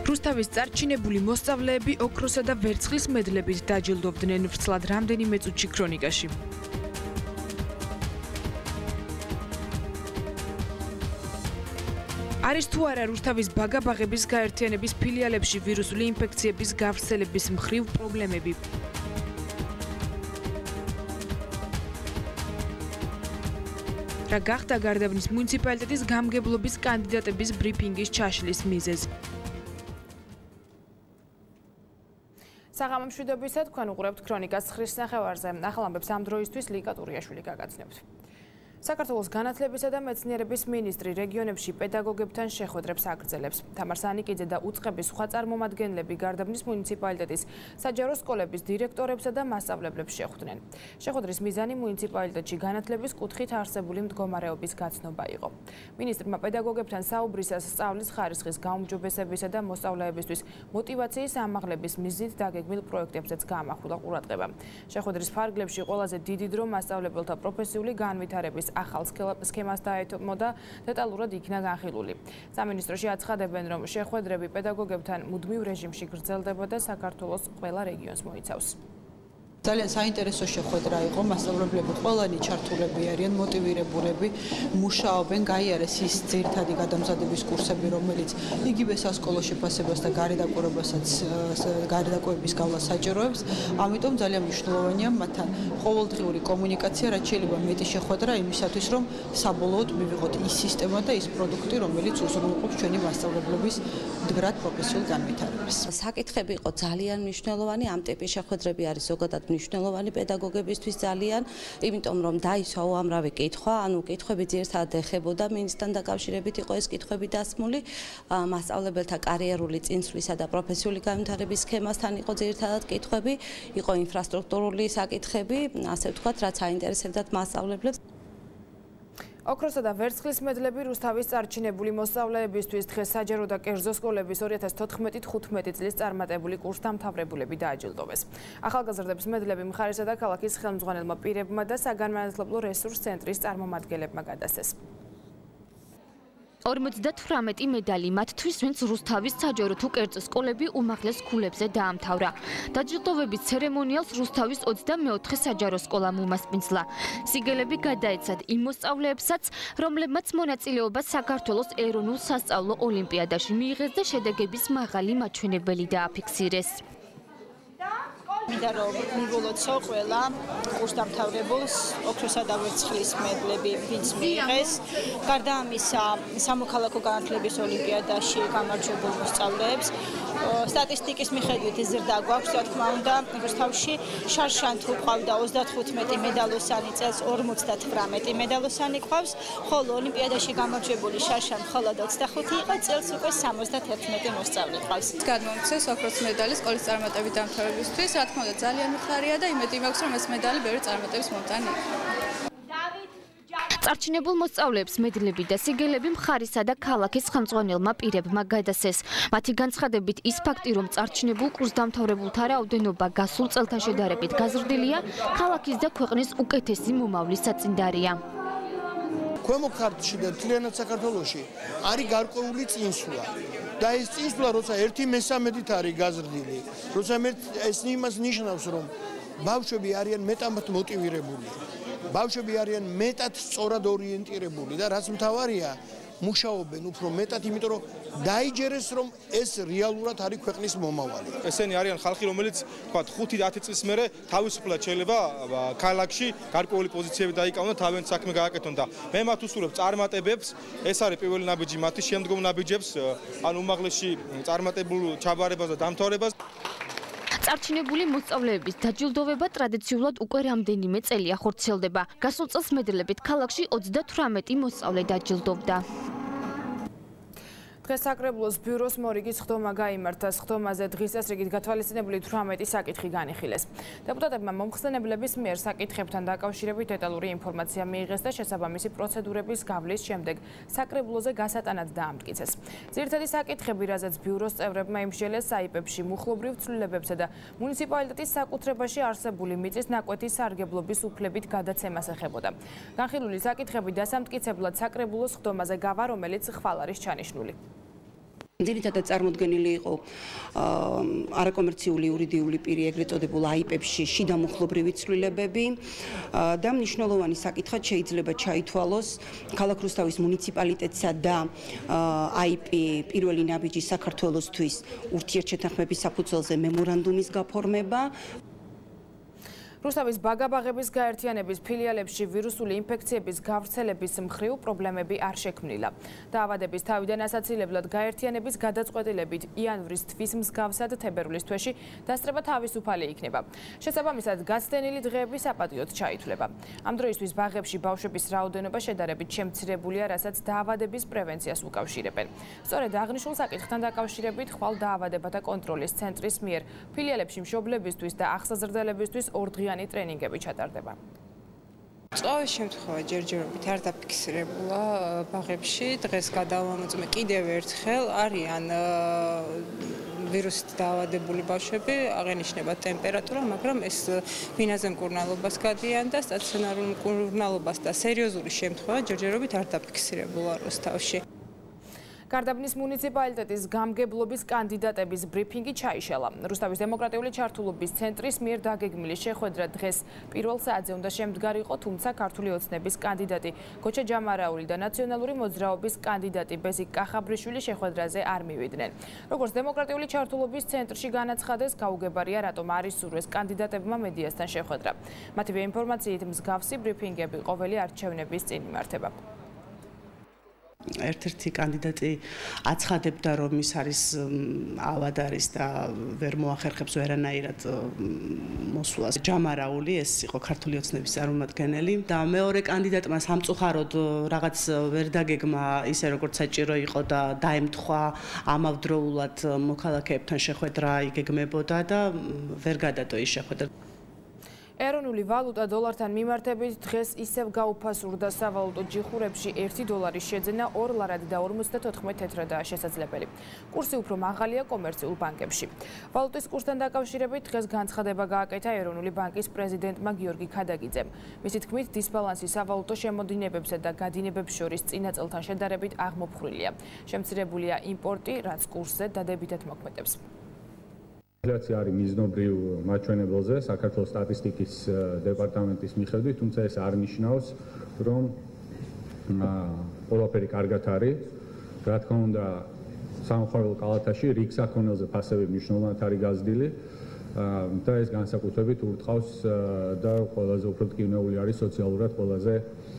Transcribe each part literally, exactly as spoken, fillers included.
რუსთავის წარჩინებული მოსწავლეები ოქროსა და ვერცხლის მედლებით დაჯილდოვდნენ ვრცლად რამდენიმე წუთში ქრონიკაში. არის თუ არა რუსთავის ბაგაბაღების გაერთიანების ფილიალებში ვირუსული ინფექციების გავრცელების მხრივ პრობლემები. რა გახდა გარდაბნის მუნიციპალიტეტის გამგებლობის კანდიდატების ბრიფინგის ჩაშლის მიზეზი? საღამო მშვიდობისა, თქვენ უყურებთ ქრონიკას ცხრის ნახევარზე. ახალ ამბებს ამ დროისთვის ლიკა ტურიაშვილი გაგაცნობთ. საქართველოს განათლებისა და მეცნიერების მინისტრი რეგიონებში პედაგოგებთან შეხვედრებს აგრძელებს. თამარ სანიკიძე და უწყების სხვა წარმომადგენლები გარდაბნის მუნიციპალიტეტის საჯარო სკოლების დირექტორებსა და მასწავლებლებს შეხვდნენ. შეხვედრის მიზანი მუნიციპალიტეტში განათლების კუთხით არსებული მდგომარეობის გაცნობა იყო. მინისტრმა პედაგოგებთან საუბრისას სწავლის ხარისხის გაუმჯობესებისა და მოსწავლეებისთვის მოტივაციის ამაღლების მიზნით დაგეგმილ პროექტებზეც გაამახვილა ყურადღება. შეხვედრის ფარგლებში ყველაზე დიდი დრო მასწავლებელთა პროფესიული განვითარების ახალ სქემას დაეთმოდა დეტალურად იქნა განხილული. სამინისტროში აცხადებენ, რომ შეხვედრები პედაგოგებთან მუდმივ რეჟიმში გრძელდება და საქართველოს ყველა რეგიონს მოიცავს. ძალიან საინტერესო შეხვედრა იყო, მასწავლებლები ყველანი ჩართულები არიან, მოტივირებულები, მუშაობენ, გაიარეს ის ძირითადი გადამზადების კურსები, რომელიც იგივე სასკოლო შეფასებას და გარედაკურებასაც გარედაკურების გავლას საჭიროებს. ამიტომ ძალიან მნიშვნელოვანია მათთან ყოველდღიური კომუნიკაცია, რაც შეიძლება მეტი შეხვედრა იმისათვის, რომ საბოლოოდ მივიღოთ ის სისტემა და ის პროდუქტი, რომელიც უზრუნველყოფს ჩვენი მასწავლებლების მდგრად პროფესიულ განვითარებას. საკითხები იყო ძალიან მნიშვნელოვანი, ამ ტიპის შეხვედრები არის ზოგადად მნიშვნელოვანი პედაგოგებისთვის ძალიან, იმიტომ რომ დაისვა უამრავი კითხვა, ანუ კითხვები ძირითადად ეხებოდა მინისტრთან დაკავშირებით იყო ეს კითხვები დასმული, მასწავლებელთა კარიერული წინსვლისა და პროფესიული განვითარების სქემასთან იყო ძირითადად კითხვები, იყო ინფრასტრუქტურული საკითხები, ასე ვთქვათ, რაც აინტერესებდათ მასწავლებლებს. ოქროსა და ვერცხლის მედლები რუსთავის წარჩინებული მოსწავლეებისთვის დღეს საჯარო და კერძო სკოლების ორი ათას თოთხმეტი თხუთმეტი წლის წარმატებული კურსდამთავრებულები დააჯილდოვეს. ახალგაზრდების მედლები მხარესა და ქალაქის ხელმძღვანელმა პირებმა და საგანმანათლებლო რესურს ცენტრის წარმომადგენლებმა გადასცეს. ორმოცდათვრამეტი медали მათთვის, ვინც რუსთავის საჯარო თუ კერძო სკოლები უმაღლეს ქულებზე დაამთავრა. დაჯილდოვების ცერემონიალს რუსთავის ოცდამეოთხე საჯარო სკოლამ უმასპინძლა. სიგელები გადაეცათ იმ მოსწავლეებსაც, რომლებმაც მონაწილეობა საქართველოს ეროვნულ სასწავლო ოლიმპიადაში მიიღეს და შედეგების მაღალი მაჩვენებელი დააფიქსირეს. მინდა რომ მივულოცო ყველა კურსდამთავრებულს ოქროსა და ვერცხლის მედლები, ვინც მიიღეს. გარდა ამისა, სამოქალაქო განათლების ოლიმპიადაში გამარჯვებულ მოსწავლეებს სტატისტიკის მიხედვით ზრდა გვაქვს, რა თქმა უნდა, რუსთავში შარშან თუ ყავდა ოცდათხუთმეტი მედალოსანი, წელს ორმოცდათვრამეტი მედალოსანი ყავს, ხოლო ოლიმპიადაში გამარჯვებული შარშან მხოლოდ ოცდახუთი იყო, წელს უკვე სამოცდათერთმეტი მოსწავლე ყავს. გადმომცეს ოქროს მედალი სკოლის წარმატებით დამთავრებისთვის, რა თქმა უნდა, ძალიან მიხარია და იმედი მაქვს, რომ ეს მედალი ბევრი წარმატების მომტანი იქნება. წარჩინებულ მოსწავლეებს მედლები და სიგელები მხარისა და ქალაქის ხელმძღვანელმა პირებმა გადასცეს. მათი განცხადებით ის ფაქტი, რომ წარჩინებულ კურსდამთავრებულთა რაოდენობა გასულ წელთან შედარებით გაზრდილია, ქალაქის და ქვეყნის უკეთესი მომავლის საწინდარია. ქვემო ქართლში და მთლიანად საქართველოში არის გარკვეული წინსვლა. და ეს წინსვლა, როცა ერთი მესამედით არის გაზრდილი, როცა ეს იმას ნიშნავს, რომ ბავშვები არიან მეტად მოტივირებული. ბავშვები არიან მეტად სწორად ორიენტირებული და რაც მთავარია, მუშაობენ უფრო მეტად, იმიტომ რომ დაიჯერეს, რომ ეს რეალურად არის ქვეყნის მომავალი. ესენი არიან ხალხი, რომელიც თქვა ხუთი ათი წლის მერე თავისუფლად შეიძლება ქალაქში გარკვეული პოზიციები დაიკავონ და თავიანთ საქმე გააკეთონ და მე მათ უსურვებ წარმატებებს, ეს არის პირველი ნაბიჯი მათი შემდგომ ნაბიჯებს, ან უმაღლესში წარმატებულ ჩაბარებას და დამთავრებას. წარჩინებული მოსწავლეების დაჯილდოვება ტრადიციულად უკვე რამდენიმე წელია ხორციელდება. გასულ წელს მედლებით ქალაქში ოცდათვრამეტი მოსწავლე დაჯილდოვდა. დღეს საკრებულოს ბიუროს მორიგის ხდომა გაიმართა. ხდომაზე დღის წესრიგით გათვალისწინებული თვრამეტი საკითხი განიხილეს. დეპუტატებმა მომხსენებლების მიერ საკითხებთან დაკავშირებით დეტალური ინფორმაცია მიიღეს და შესაბამისი პროცედურების გავლის შემდეგ საკრებულოზე გასატანად დაამტკიცეს. ძირითადი საკითხები, რაზეც ბიუროს წევრებმა იმსჯელეს საიპებში მუხლობრივ ცვლილებებსა და მუნიციპალიტეტის საკუთრებაში არსებული მიწის ნაკვეთის სარგებლობის უფლებით გადაცემას ეხებოდა. განხილული საკითხები დასამტკიცებლად საკრებულოს ხდომაზე გავა, რომელიც ხვალ არის ჩანიშნული. ძირითადად წარმოდგენილი იყო არაკომერციული იურიდიული პირი, ეგრეთ წოდებულ აი პი-ში შიდა მუხლობრივი ცვლილებები და მნიშვნელოვანი საკითხად შეიძლება ჩაითვალოს ქალაქ რუსთავის მუნიციპალიტეტსა და აი პი პირველი ნაბიჯი საქართველოსთვის ურთიერთშეთანხმების საფუძველზე მემორანდუმის გაფორმება. რუსთავის ბაგაბაღების გაერთიანების ფილიალებში ვირუსული ინფექციების გავრცელების მხრივ პრობლემები არ შექმნილა. დაავადების თავიდან ასაცილებლად გაერთიანების გადაწყვეტილებით იანვრის თვის მსგავსად თებერვლის თვეში დასწრება თავისუფალი იქნება. შესაბამისად, გაცდენილი დღეები საპატიოდ ჩაითვლება. ამ დროისთვის ბაღებში ბავშვების რაოდენობა შედარებით შემცირებულია, რასაც დაავადების პრევენციას უკავშირებენ. სწორედ აღნიშნულ საკითხთან დაკავშირებით ხვალ დაავადებათა კონტროლის ცენტრის მიერ ფილიალებში მშობლებისთვის და აღსაზრდელებისთვის ორდღიანი ტრენინგები ჩატარდება. ყოველ შემთხვევაში ჯერჯერობით არ დაფიქსირებულა ბაღებში. დღეს გადავამოწმე კიდევ ერთხელ არიან ვირუსით დაავადებული ბავშვები, აღენიშნება ტემპერატურა, მაგრამ ეს ბინაზე მკურნალობას გადიან და სტაციონარულ მკურნალობას და სერიოზული შემთხვევა ჯერჯერობით არ დაფიქსირებულა რუსთავში. გარდაბნის მუნიციპალიტეტის გამგებლობის კანდიდატების ბრიფინგი ჩაიშალა. რუსთავის დემოკრატიული ჩართულობის ცენტრის მიერ დაგეგმილი შეხვედრა დღეს პირველ საათზე უნდა შემდგარიყო, თუმცა ქართული ოცნების კანდიდატი გოჩა ჯამარაული და ნაციონალური მოძრაობის კანდიდატი ბეზიკ კახაბრიშვილი შეხვედრაზე არ მივიდნენ. როგორც დემოკრატიული ჩართულობის ცენტრში განაცხადეს, გაუგებარია, რატომ არ ისურვეს კანდიდატებმა მედიასთან შეხვედრა. მათივე ინფორმაციით მსგავსი ბრიფინგები ყოველი არჩევნების წინ იმართება. ერთ-ერთი კანდიდატი აცხადებდა, რომ ის არის ავად არის და ვერ მოახერხებს ვერანაირად მოსვლას. ჯამარაული, ეს იყო ქართული ოცნების წარმომადგენელი და მეორე კანდიდატმა სამწუხაროდ რაღაც ვერ დაგეგმა ისე როგორც საჭირო იყო და დაემთხვა ამავდროულად მოქალაქეებთან შეხვედრა იგეგმებოდა და ვერ გადადო ის შეხვედრა. ეროვნული ვალუტა დოლართან მიმართებით დღეს ისევ გაუფასურდა. სავალუტო ჯიხურებში ერთი დოლარის შეძენა ორ ლარად და ორმოცდათოთხმეტ თეთრადაა შესაძლებელი. კურსი უფრო მაღალია კომერციულ ბანკებში. ვალუტის კურსთან დაკავშირებით დღეს განცხადება გააკეთა ეროვნული ბანკის პრეზიდენტმა გიორგი ქადაგიძემ. მისი თქმით, დისბალანსი სავალუტო შემოდინებებსა და გადინებებს შორის წინა წელთან შედარებით აღმოფხვრილია. შემცირებულია იმპორტი, რაც კურსზე დადებითად მოქმედებს. ინფლაცია არის მიზნობრივ მაჩვენებელზე საქართველოს სტატისტიკის დეპარტამენტის მიხედვით, თუმცა ეს არ ნიშნავს, რომ ყველაფერი კარგად არის. რა თქმა უნდა, სამხარევლო კალათაში რიგ საქონელზე ფასები მნიშვნელოვნად არის გაზრდილი და ეს განსაკუთრებით ურტყავს და ყველაზე უფრო ტკივნეული არის სოციალურად ყველაზე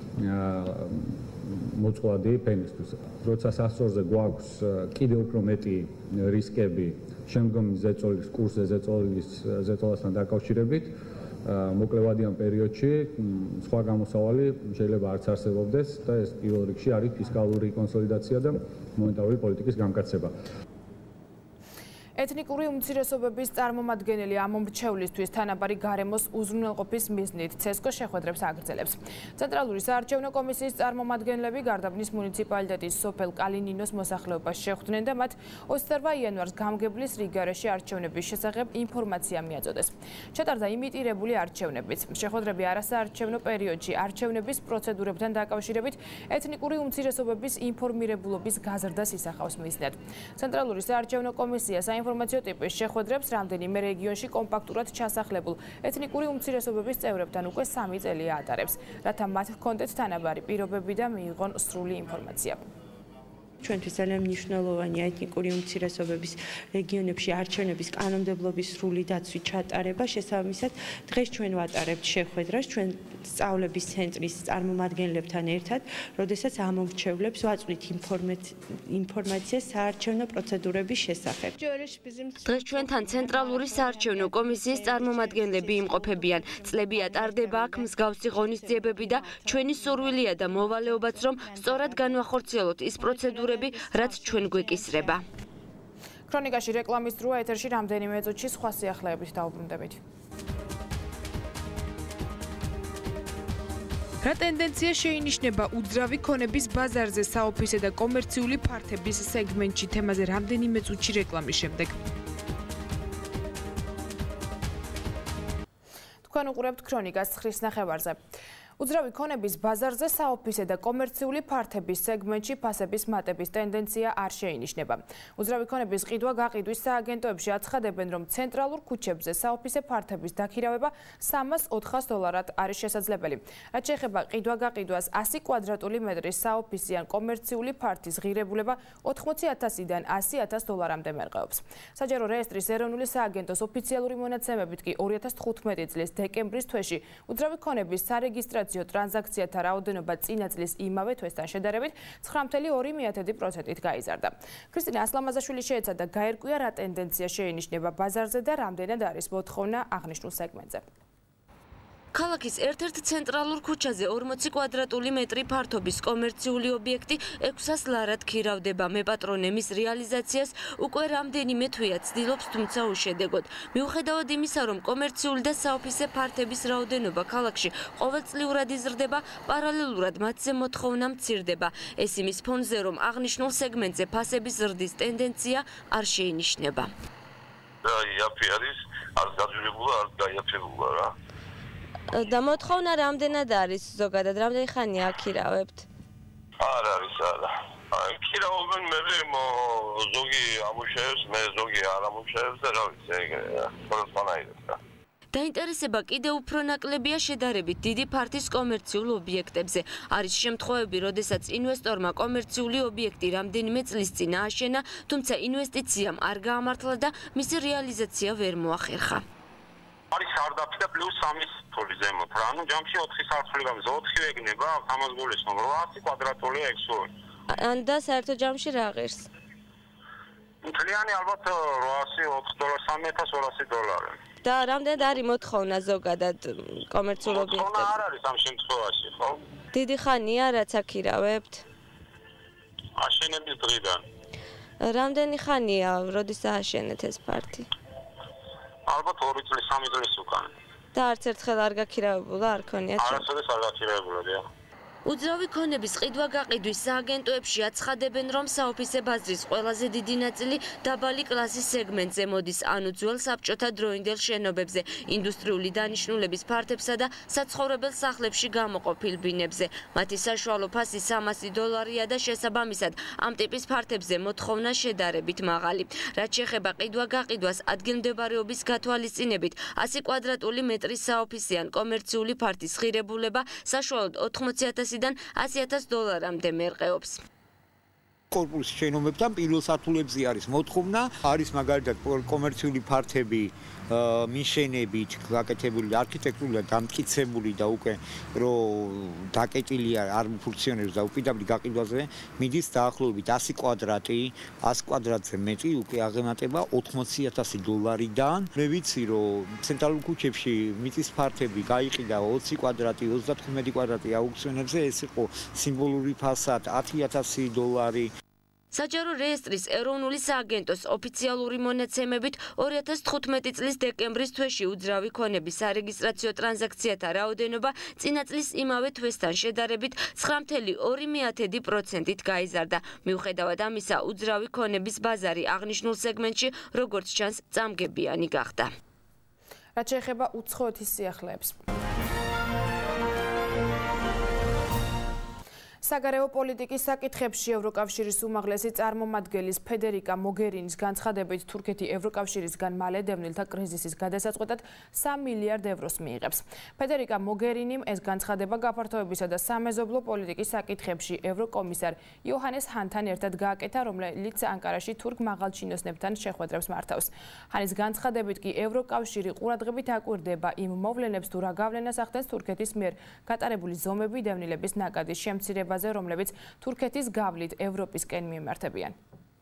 მოწყვლადი ფენისთვის. როცა სასწორზე გვაქვს კიდევ უფრო მეტი რისკები შემდგომი ზეწოლის კურსზე ზეწოლის ზეწოლასთან დაკავშირებით, მოკლევადიან პერიოდში სხვა გამოსავალი შეიძლება არც არსებობდეს და ეს პირველ რიგში არის ფისკალური კონსოლიდაცია და მონეტარული პოლიტიკის გამკაცება. ეთნიკური უმცირესობების წარმომადგენელი ამომრჩევლისთვის თანაბარი გარემოს უზრუნველყოფის მიზნით ცესკო შეხვედრებს აგრძელებს. ცენტრალური საარჩევნო კომისიის წარმომადგენლები გარდაბნის მუნიციპალიტეტის სოფელ კალინინოს მოსახლეობას შეხვდნენ და მათ ოცდაორ იანვარს გამგებლის რიგგარეშე არჩევნების შესახებ ინფორმაცია მიაწოდეს. ჩატარდა იმიტირებული არჩევნებიც. შეხვედრები არასაარჩევნო პერიოდში არჩევნების პროცედურებთან დაკავშირებით ეთნიკური უმცირესობების ინფორმირებულობის გაზრდას ისახავს მიზნად. ცენტრალური საარჩევნო კომისია საინფორმაციო ტიპის შეხვედრებს რამდენიმე რეგიონში კომპაქტურად ჩასახლებულ ეთნიკური უმცირესობების წევრებთან უკვე სამი წელია ატარებს, რათა მათ ჰქონდეთ თანაბარი პირობები და მიიღონ სრული ინფორმაცია. ჩვენთვის ძალიან მნიშვნელოვანია ეთნიკური უმცირესობების რეგიონებში არჩევნების კანონმდებლობის სრული დაცვით ჩატარება. შესაბამისად, დღეს ჩვენ ვატარებთ შეხვედრას ჩვენ სწავლების ცენტრის წარმომადგენლებთან ერთად, როდესაც ამომრჩევლებს ვაწვდით ინფორმაციას საარჩევნო პროცედურების შესახებ. დღეს ჩვენთან ცენტრალური საარჩევნო კომისიის წარმომადგენლები იმყოფებიან. წლები ატარდება აქ მსგავსი ღონისძიებები და ჩვენი სურვილია და მოვალეობაც, რომ სწორად განვახორციელოთ ის პროცედურები, რაც ჩვენ გვეკისრება. ქრონიკაში რეკლამის დროა, ეთერში რამდენიმე წუთში სხვა სიახლეებით დავუბრუნდებით. რა ტენდენცია შეინიშნება უძრავი ქონების ბაზარზე საოფისე და კომერციული ფართების სეგმენტში? თემაზე რამდენიმე წუთში რეკლამის შემდეგ. თქვენ უყურებთ ქრონიკას ცხრის ნახევარზე. უძრავი ქონების ბაზარზე საოფისე და კომერციული ფართების სეგმენტში ფასების მატების ტენდენცია არ შეინიშნება. უძრავი ქონების ყიდვა-გაყიდვის სააგენტოებში აცხადებენ, რომ ცენტრალურ ქუჩებზე საოფისე ფართების დაქირავება სამას ოთხას დოლარად არის შესაძლებელი. რაც შეეხება ყიდვა-გაყიდვას, ასი კვადრატული მეტრის საოფისე ან კომერციული ფართის ღირებულება ოთხმოცი ათასიდან ასი ათას დოლარამდე მერყეობს. საჯარო რეესტრის ეროვნული სააგენტოს ოფიციალური მონაცემებით კი ორი ათას თხუთმეტი წლის დეკემბრის თვეში უძრავი ქონების სარეგისტრაციო ტრანზაქციათა რაოდენობა წინა წლის იმავე თვესთან შედარებით ცხრა virgulă ორი პროცენტით გაიზარდა. ქრისტინა ასლამაზაშვილი შეეცადა გაერკვია რა ტენდენცია შეინიშნება ბაზარზე და რამდენად არის მოთხოვნა აღნიშნულ სეგმენტზე. ქალაქის ერთ-ერთ ცენტრალურ ქუჩაზე ორმოცი კვადრატული მეტრი ფართობის კომერციული ობიექტი ექვსას ლარად ქირავდება. მეპატრონემის რეალიზაციას უკვე რამდენიმე თვეა ცდილობს, თუმცა უშედეგოდ. მიუხედავად იმისა, რომ კომერციული და საოფისე ფართების რაოდენობა ქალაქში ყოველწლიურად იზრდება, პარალელურად მათზე მოთხოვნა მცირდება. ეს იმის ფონზე, რომ აღნიშნულ სეგმენტზე ფასების ზრდის ტენდენცია არ შეინიშნება. და იაფი არის, არ გაძვირებულა, არ გაიაფებულა რა. და მოთხოვნა რამდენად არის ზოგადად, რამდენი ხანია აქირავებთ? არ არის, არა. აქირავენ მე ზოგი ამუშავებს, მე ზოგი არ ამუშავებს და რა ვიცი, ეგრე რა. ყველასთანაირად რა. დაინტერესება კიდევ უფრო ნაკლებია შედარებით დიდი ფართის კომერციულ ობიექტებზე. არის შემთხვევები, როდესაც ინვესტორმა კომერციული ობიექტი რამდენიმე წლის წინ ააშენა, თუმცა ინვესტიციამ არ გაამართლა და მისი რეალიზაცია ვერ მოახერხა. არის სარდაფი და პლუს სამი სართული ზემოთ რა. ანუ ჯამში ოთხი სართული გამიზ, ოთხი ეგნება, ამას გულისხმობ, რვაასი კვადრატული ექსური. ან და საერთო ჯამში რა ღირს? მთლიანი ალბათ რვაასი ოთხ დოლარი, სამი ათას ორასი დოლარი. და რამდენად არის მოთხოვნა ზოგადად კომერციულ ობიექტებზე? მოთხოვნა არ არის ამ შემთხვევაში, ხო? დიდი ხანია რაც აქირავებთ? აშენების დღიდან. რამდენი ხანია, როდის ააშენეთ ეს ფართი? ალბათ ორი წლის, სამი წლის უკან. და არც ერთხელ არ გაქირავებულა, არ ქონიათ? არასოდეს არ გაქირავებულა, დიახ. უძრავი ქონების ყიდვა-გაყიდვის სააგენტოებში აცხადებენ, რომ საოფისე ბაზრის ყველაზე დიდი ნაწილი დაბალი კლასის სეგმენტზე მოდის, ანუ ძველ საბჭოთა დროინდელ შენობებზე, ინდუსტრიული დანიშნულების ფართებსა და საცხოვრებელ სახლებში გამოყოფილ ბინებზე. მათი საშუალო ფასი სამასი დოლარია და შესაბამისად ამ ტიპის ფართებზე მოთხოვნა შედარებით მაღალი. რაც შეეხება ყიდვა-გაყიდვას, ადგილმდებარეობის გათვალისწინებით ასი კვადრატული მეტრის საოფისე ან კომერციული ფართის ღირებულება საშუალოდ ოთხმოცი ათასიდან ასი ათას დოლარამდე მერყეობს. კორპუსის შენობებთან პირველ სართულებზე არის მოთხოვნა, არის მაგალითად კომერციული ფართები ნიშნებით გაკეთებული, არქიტექტურულად დამტკიცებული და უკვე რომ დაკეტილი არ ფუნქციონირებს და უპირდაპირ გაყიდვაზე მიდის დაახლოებით ასი კვადრატი, ასი კვადრატზე მეტი უკვე აღემატება ოთხმოცი ათასი დოლარიდან. მე ვიცი რომ ცენტრალურ ქუჩებში მიწის ფართები გაიყიდა ოცი კვადრატი, ოცდათხუთმეტი კვადრატი აუქციონებზე, ეს იყო სიმბოლური ფასად ათი ათასი დოლარი. საჯარო რეესტრის ეროვნული სააგენტოს ოფიციალური მონაცემებით ორი ათას თხუთმეტი წლის დეკემბრის თვეში უძრავი ქონების სარეგისტრაციო ტრანზაქციათა რაოდენობა წინა წლის იმავე თვესთან შედარებით ცხრა virgulă ორი პროცენტით გაიზარდა. მიუხედავად ამისა, უძრავი ქონების ბაზარი აღნიშნულ სეგმენტში, როგორც ჩანს, წამგებიანი გახდა. რაც შეეხება უცხოეთის სიახლეებს. საგარეო პოლიტიკის საკითხებში ევროკავშირის უმაღლესი წარმომადგენლის ფედერიკა მოგერინის განცხადებით, თურქეთი ევროკავშირისგან მალე დევნილთა კრიზისის გადასაწყვეტად სამი მილიარდ ევროს მიიღებს. ფედერიკა მოგერინიმ ეს განცხადება გაფართოებისა და სამეზობლო პოლიტიკის საკითხებში ევროკომისარ იოჰანეს ჰანთან ერთად გააკეთა, რომელიც ანკარაში თურქ მაღალჩინოსნებთან შეხვედრებს მართავს. ჰანის განცხადებით კი ევროკავშირი ყურადღებით აკვირდება იმ მოვლენებს, თუ რა გავლენას ახდენს თურქეთის მიერ გატარებული ზომები დევნილების ნაკადის შემცირებაზე, რომლებიც თურქეთის გავლით ევროპისკენ მიემართებიან.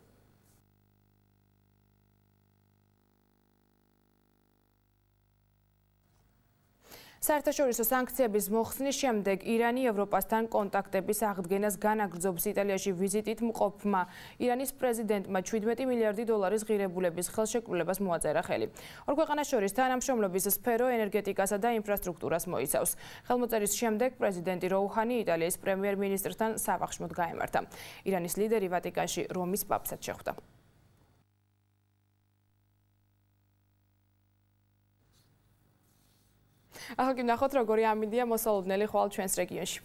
საერთაშორისო სანქციების მოხსნის შემდეგ ირანი ევროპასთან კონტაქტების აღდგენას განაგრძობს. იტალიაში ვიზიტით მყოფმა ირანის პრეზიდენტმა შვიდმეტი მილიარდი დოლარის ღირებულების ხელშეკრულებას მოაწერა ხელი. ორ ქვეყანას შორის თანამშრომლობის სფერო ენერგეტიკასა და ინფრასტრუქტურას მოიცავს. ხელმოწერის შემდეგ პრეზიდენტი როუჰანი იტალიის პრემიერ-მინისტრთან სავახშმოდ გაემართა. ირანის ლიდერი ვატიკანში რომის პაპსაც შეხვდა. ახლა კი ნახოთ როგორი ამინდია მოსალოდნელი ხვალ ჩვენს რეგიონში.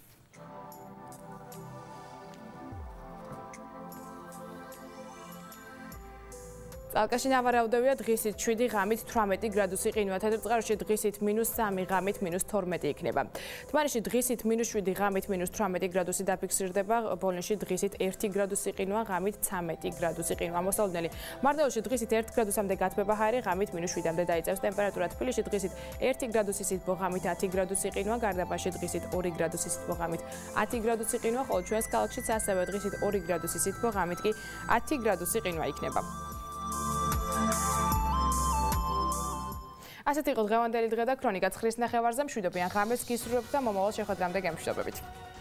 წალკაში ნავარაუდევია დღისით შვიდი ღამით თვრამეტი გრადუსი ყინვა, თეთრწყაროში დღისით მინუს სამი ღამით მინუს თორმეტი იქნება. თბილისში დღისით მინუს შვიდი ღამით მინუს თვრამეტი გრადუსი დაფიქსირდება, ბოლნისში დღისით ერთი გრადუსი ყინვა, ღამით ცამეტი გრადუსი ყინვა. მოსალოდნელი მარტოულში დღისით ერთ გრადუსამდე გათბება ჰაერი, ღამით მინუს შვიდამდე დაიწევს ტემპერატურა. თბილისში დღისით ერთი გრადუსი სითბო, ღამით ათი გრადუსი ყინვა, გარდაბაში დღისით ორი გრადუსი სითბო, ღამით ათი გრადუსი ყინვა, ხოლო ჩვენს ქალაქშიც ასევე დღისით ორი გრადუსი სითბო, ღამით კი ათი გრადუსი ყინვა იქნება. ასეთი იყო დღევანდელი დღე და ქრონიკა ცხრის ნახევარზე მშვიდობიან ღამეს გისურვებთ და მომავალ შეხვედრამდე გემშვიდობებით.